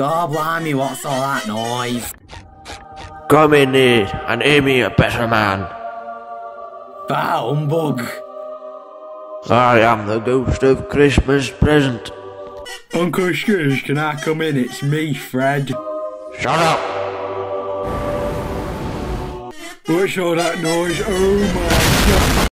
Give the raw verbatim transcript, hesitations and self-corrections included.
God blimey, what's all that noise? Come in here and hear me a better man. Bah, humbug. I am the ghost of Christmas present. Uncle Scrooge, can I come in? It's me, Fred. Shut up! What's all that noise? Oh my God.